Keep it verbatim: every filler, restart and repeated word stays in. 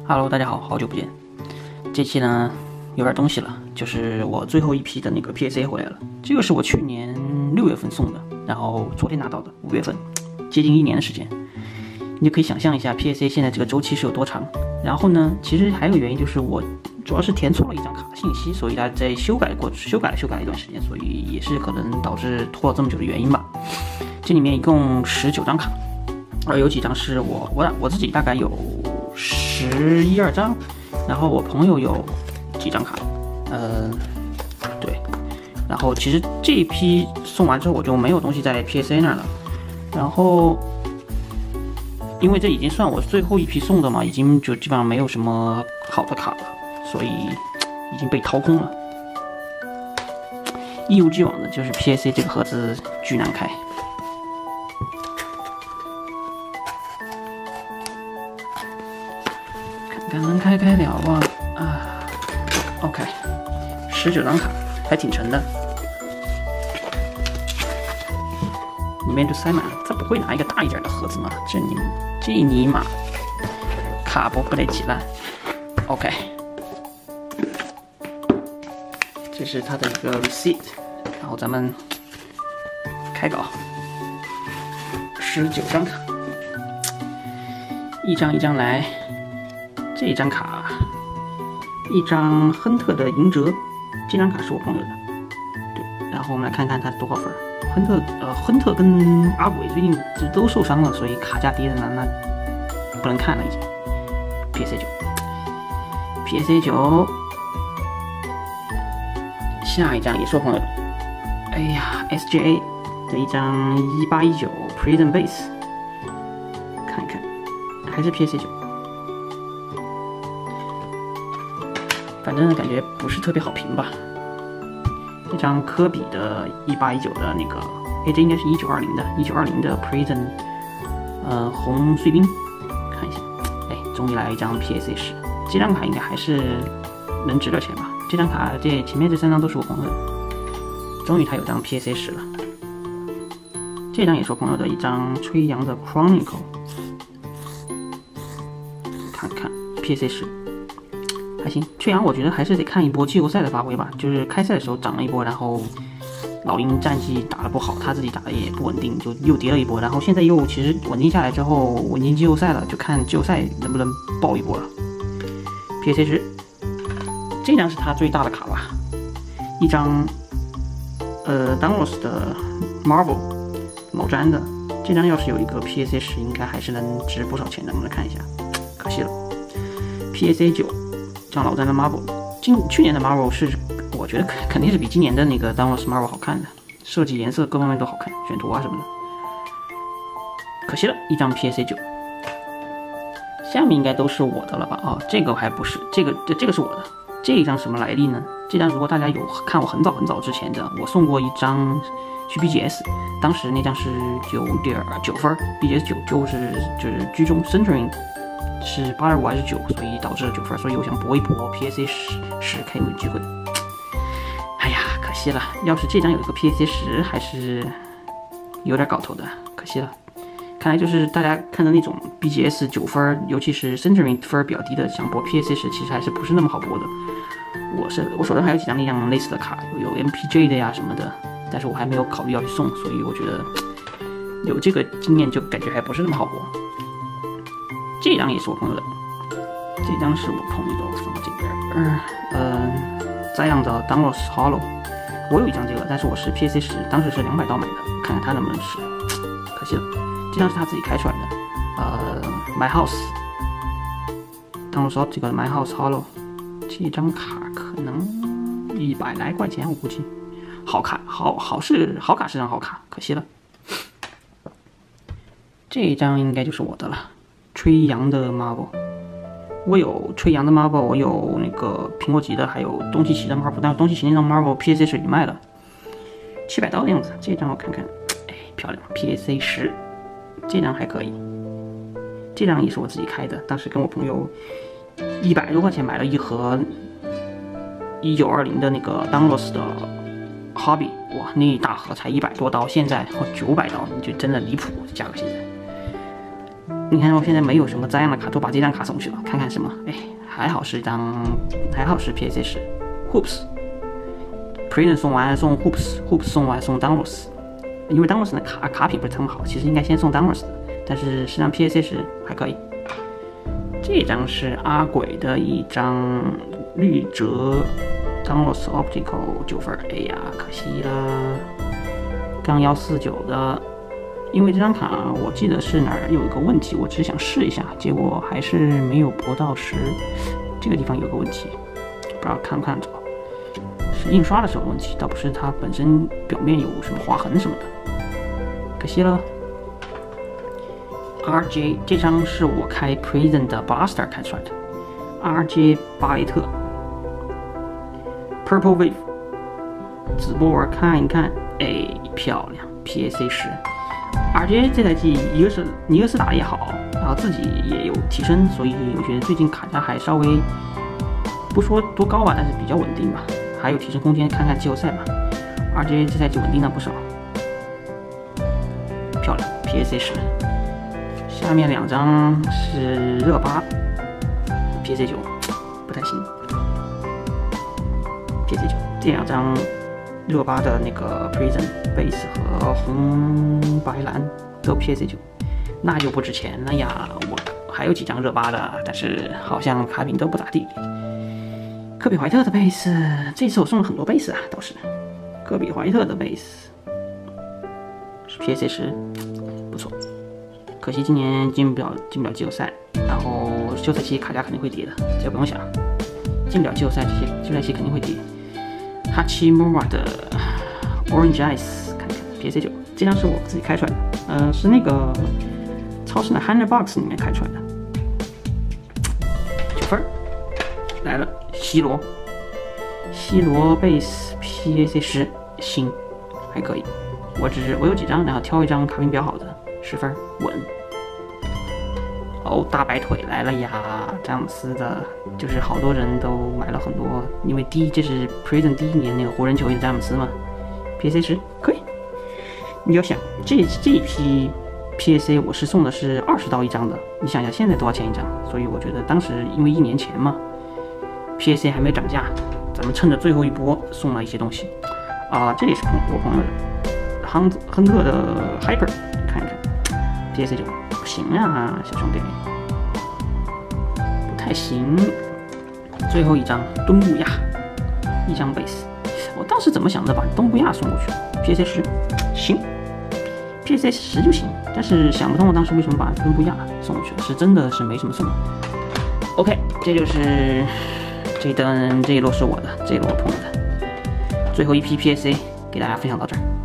Hello， 大家好，好久不见。这期呢有点东西了，就是我最后一批的那个 P S A 回来了。这个是我去年六月份送的，然后昨天拿到的，五月份，接近一年的时间。你就可以想象一下 P S A 现在这个周期是有多长。然后呢，其实还有个原因就是我主要是填错了一张卡的信息，所以它在修改过修改了修改了一段时间，所以也是可能导致拖了这么久的原因吧。这里面一共十九张卡，而有几张是我我我自己大概有十一二张，然后我朋友有几张卡，呃，对，然后其实这一批送完之后我就没有东西在 P S A 那儿了，然后因为这已经算我最后一批送的嘛，已经就基本上没有什么好的卡了，所以已经被掏空了。一如既往的就是 P S A 这个盒子巨难开。看能开开了吧？啊 ，OK， 十九张卡，还挺沉的，里面就塞满了。他不会拿一个大一点的盒子吗？这你这尼玛，卡不不得挤烂 ？OK， 这是他的一个 receipt， 然后咱们开稿，十九张卡，一张一张来。这张卡，一张亨特的银折，这张卡是我朋友的，对。然后我们来看看他多少分。亨特，呃，亨特跟阿鬼最近这都受伤了，所以卡价跌的呢，那不能看了已经。P S A 九 ，P S A 九，下一张也是我朋友的。哎呀 ，S J A 的一张一八一九 Prison Base， 看一看，还是 P S A 九。反正感觉不是特别好评吧。这张科比的一八一九的那个，哎，这应该是一九二零的，一九二零的 Prison， 呃，红碎冰，看一下，哎，终于来了一张 P S A 十，这张卡应该还是能值点钱吧？这张卡这前面这三张都是我朋友的，终于他有张 P S A 十了。这张也是我朋友的一张吹杨的 Chronicle， 看看 P S A 十。还行，吹杨我觉得还是得看一波季后赛的发挥吧。就是开赛的时候涨了一波，然后老鹰战绩打得不好，他自己打的也不稳定，就又跌了一波。然后现在又其实稳定下来之后，稳进季后赛了，就看季后赛能不能爆一波了。P S A 十，这张是他最大的卡吧，一张呃 Dunlos 的 Marvel 老詹的，这张要是有一个 P S A 十，应该还是能值不少钱的。我们来看一下，可惜了。P S A 九。像老詹的 Marvel， 今去年的 Marvel 是我觉得肯定是比今年的那个 Dunlos Marvel 好看的，设计颜色各方面都好看，选图啊什么的。可惜了一张 P S A 九，下面应该都是我的了吧？哦，这个还不是，这个这这个是我的。这一张什么来历呢？这张如果大家有看我很早很早之前的，我送过一张去 B G S， 当时那张是九点九分 ，B G S 九就是就是居中 centering。是八点五还是九，所以导致了九分，所以我想搏一搏 P S A 十十 K 有机会。哎呀，可惜了，要是这张有一个 P S A 十，还是有点搞头的，可惜了。看来就是大家看的那种 B G S 九分，尤其是 centering 分比较低的，想搏 P S A 十，其实还是不是那么好搏的。我是我手上还有几张那样类似的卡，有 M P J 的呀什么的，但是我还没有考虑要去送，所以我觉得有这个经验就感觉还不是那么好搏。这张也是我朋友的，这张是我朋友的，放到这边。呃，这样的 Dunlos Hollow， 我有一张这个，但是我是 P S A 十，当时是两百刀买的，看看他能不能使。可惜了，这张是他自己开出来的。呃 ，My House Dunlos 这个 My House Hollow， 这张卡可能一百来块钱，我估计。好卡，好好是好卡是张好卡，可惜了。这张应该就是我的了。吹杨的 Marvel， 我有吹杨的 Marvel， 我有那个苹果级的，还有东契奇的 Marvel， 但是东契奇那张 Marvel P S A 十已经卖了，七百刀的样子。这张我看看，哎，漂亮 ，P S A 十，这张还可以。这张也是我自己开的，当时跟我朋友一百多块钱买了一盒一九二零的那个 Dunlos 的 Hobby， 哇，那一大盒才一百多刀，现在九百刀，你就真的离谱，价格现在。 你看我现在没有什么这样的卡，都把这张卡送去了，看看什么？哎，还好是一张，还好是 P S A 十 Hoops。Prison 送完送 Hoops，Hoops 送完送 Downwards， 因为 Downwards 的卡卡品不是特别好，其实应该先送 Downwards 的，但是实际上 P S A 十还可以。这张是阿鬼的一张绿折 Downwards Optical 九分，哎呀，可惜了。杠一四九的，因为这张卡我记得是哪儿有一个问题，我只是想试一下，结果还是没有博到十，这个地方有个问题，不知道看不看得着。是印刷的时候的问题，倒不是它本身表面有什么划痕什么的，可惜了。R J 这张是我开 Prison 的 Blaster 开出来的 ，R J 巴雷特 ，Purple Wave， 直播玩看一看，哎，漂亮 ，P S A 十 ，R J 这赛季一个是尼克斯打得也好，然后自己也有提升，所以我觉得最近卡价还稍微不说多高吧，但是比较稳定吧。还有提升空间，看看季后赛吧。R J 这赛季稳定了不少，漂亮 P S A 十。下面两张是热巴 P S A 九，不太行。P S A 九这两张热巴的那个 Prison Base 和红白蓝都 P S A 九，那就不值钱了呀。我还有几张热巴的，但是好像卡品都不咋地。科比怀特的贝斯，这次我送了很多贝斯啊，倒是科比怀特的贝斯是 P S A 十，不错。可惜今年进不了进不了季后赛，然后休赛期卡价肯定会跌的，这个不用想，进不了季后赛，这些休赛期肯定会跌。哈奇莫瓦的 Orange Ice， 看看 P S A 九，这张是我自己开出来的，呃，是那个超市的 Hundred Box 里面开出来的，九分来了。西罗，西罗贝斯 P S A 十，行，还可以。我只是我有几张，然后挑一张卡品比较好的，十分稳。哦，大白腿来了呀！詹姆斯的，就是好多人都买了很多，因为第一这是 Prison 第一年那个湖人球衣的詹姆斯嘛 ，P S A 十可以。你要想这这一批 P S A 我是送的是二十刀一张的，你想想现在多少钱一张？所以我觉得当时因为一年前嘛。P S A 还没涨价，咱们趁着最后一波送了一些东西啊、呃，这也是朋我朋友的亨亨特的 Hyper， 看一看 P S A 九不行啊，小兄弟，不太行。最后一张敦布亚，一张 base， 我当时怎么想着把敦布亚送过去 ？P S A 十行 ，P S A 十就行，但是想不通我当时为什么把敦布亚送过去了，是真的是没什么送。OK， 这就是。这一单这一摞是我的，这一摞我朋友的，最后一批 P S A 给大家分享到这儿。